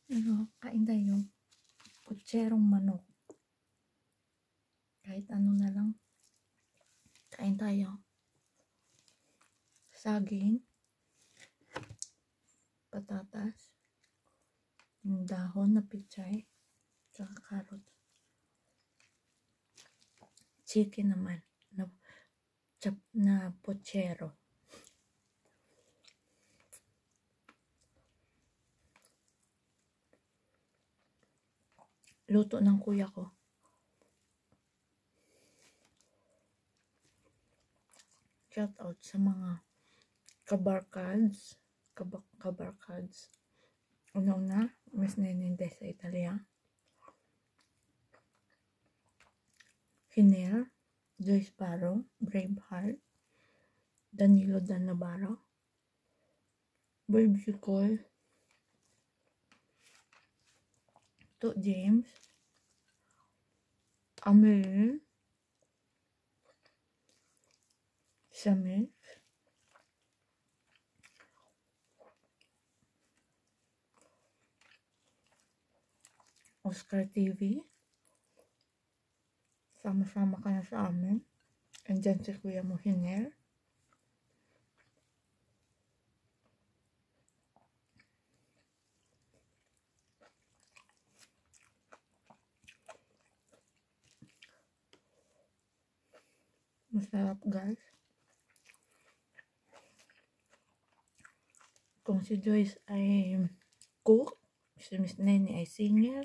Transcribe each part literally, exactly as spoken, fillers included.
Ano, kain tayo. Putserong manok. Kahit ano na lang. Kain tayo. Saging. Patatas. Yung dahon na pichay. Tsaka carrot. Chicken naman. Na, chap, na putsero. Luto ng kuya ko. Shout out sa mga kabarkads. Kabak kabarkads. Una-una, Miss Nenende sa Italia. Hiner, Joyce Barro, Braveheart, Danilo Danabaro, Boy Bicol, To James, Amel, Samir, Oscar T V. Sama-sama ka na sa amin. And dyan si Kuya mo Hiner. Masarap guys. Kung si Joyce ay cook, si Miss Nene ay singer.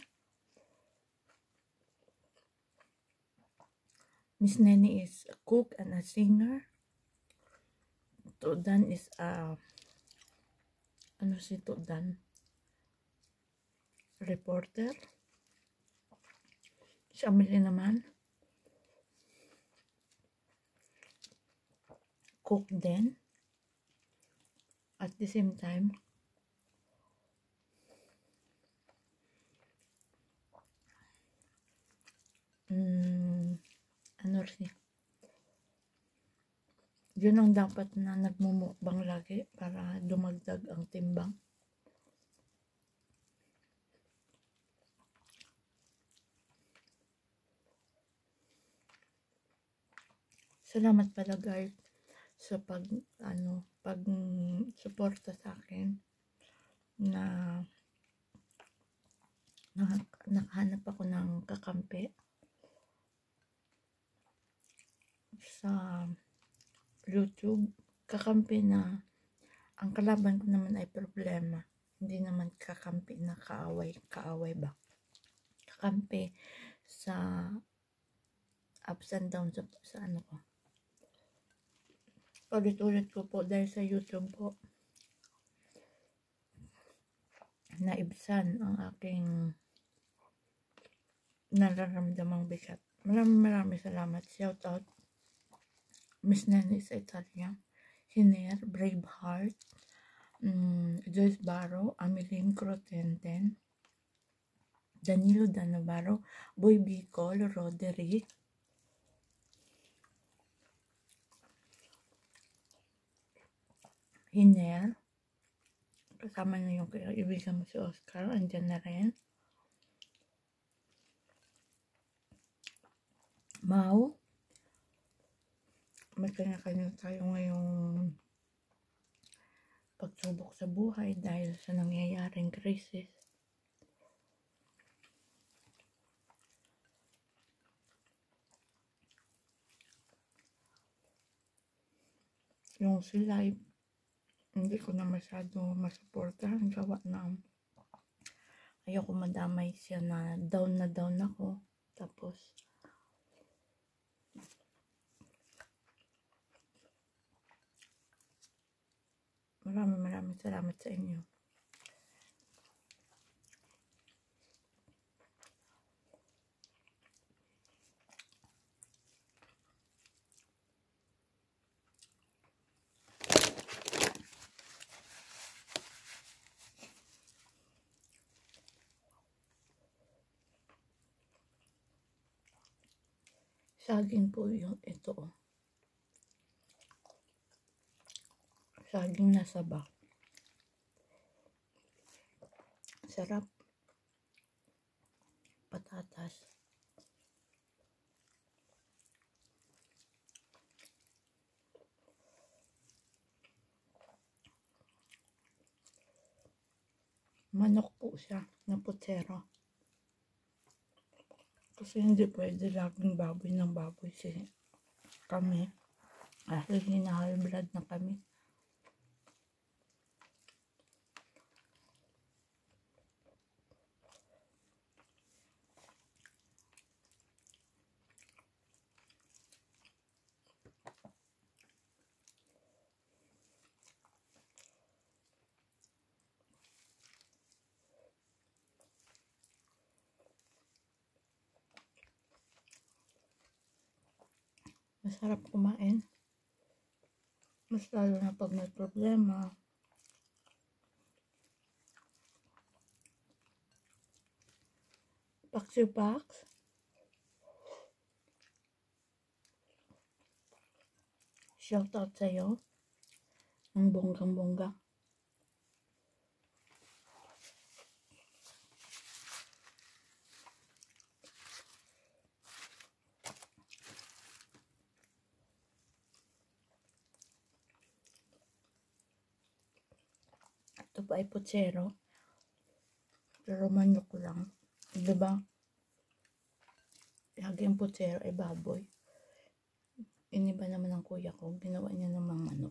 Miss Nene is a cook and a singer. Tudan is a ano si Tudan? Reporter. Si Amelie naman cook din. At the same time mm, ano rin, yun ang dapat na nagmumukbang lagi para dumagdag ang timbang. Salamat pala guys sa pag ano pag suporta sa akin na nakahanap ako ng kakampi sa YouTube. Kakampi na ang kalaban ko naman ay problema, hindi naman kakampi na kaaway kaaway ba, kakampi sa ups and downs sa, sa ano ko. Ulit-ulit ko po dahil sa YouTube po naibsan ang aking nararamdamang bigat. Maraming maraming salamat. Shout out Miss Nene sa Italia, Hiner, Braveheart, um, Joyce Barro, Ameline Crotenten, Danilo Danabaro, Boy Bicol, Roderick, Hiner, kasama na yung kaibigan mo si Oscar, andyan na rin. Mau, may kanya-kanya tayo ngayong pagsubok sa buhay dahil sa nangyayaring krisis. Yung si live, hindi ko na masyado masuporta. Ang gawa na ayoko madamay siya na down na down ako. Tapos maraming maraming salamat sa inyo. Saging po yung ito. Saging na saba. Sarap. patatas. Manok po siya na putsero. Kasi hindi pwede laging baboy ng baboy si kami. Kasi hinahal blood na kami. Masarap kumain. Mas lalo na pag may problema. Paksi Paks. Shoutout sa'yo. Ang bonggang-bongga. Ito pa ay putsero. Pero manok lang. Diba? Laging putsero ay baboy. Iniba naman ng kuya ko. Ginawa niya namang manok.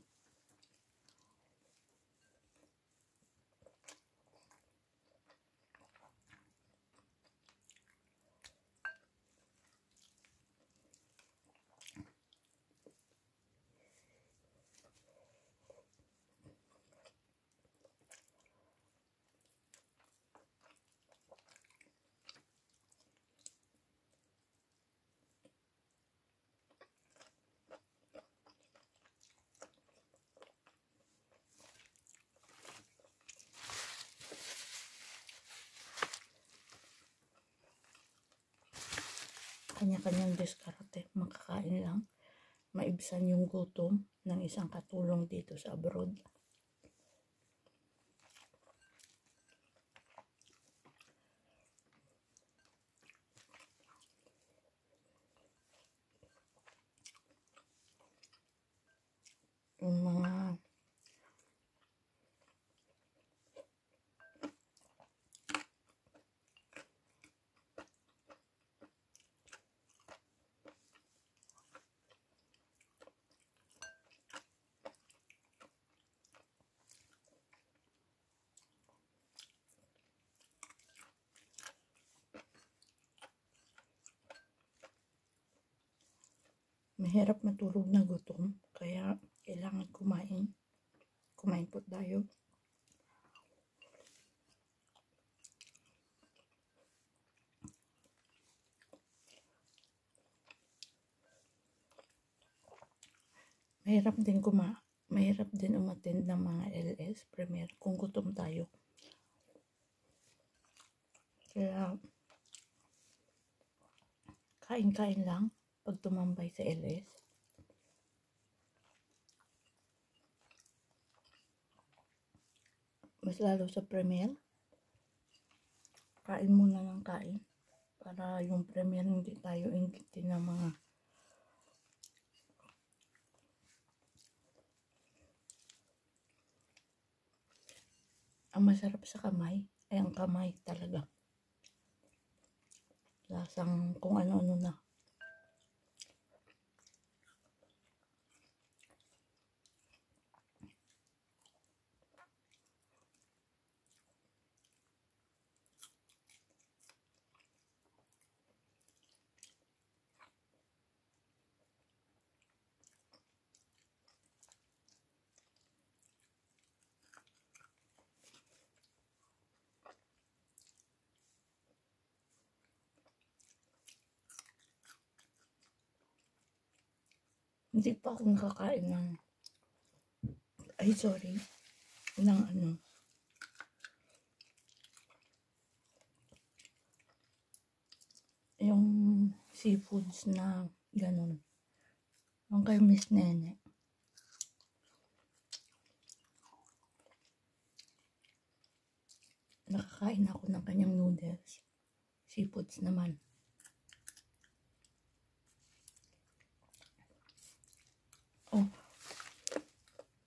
Kanya-kanyang diskarte. Makakain lang. Maibsan yung gutom ng isang katulong dito sa abroad. Yung mga mahirap matulog na gutom. Kaya kailangan kumain. Kumain po tayo. Mahirap din kuma mahirap din umattend ng mga L S premier kung gutom tayo. Kaya kain-kain lang pag tumambay sa L S. Mas lalo sa premier, kain muna ng kain para yung premier hindi tayo inggitin ng mga ang masarap sa kamay ay ang kamay talaga. Lasang kung ano-ano na. Hindi pa ako nakakain ng ay sorry ng ano yung seafoods na ganun yung kay Miss Nene. Nakakain ako ng kanyang noodles. seafoods naman.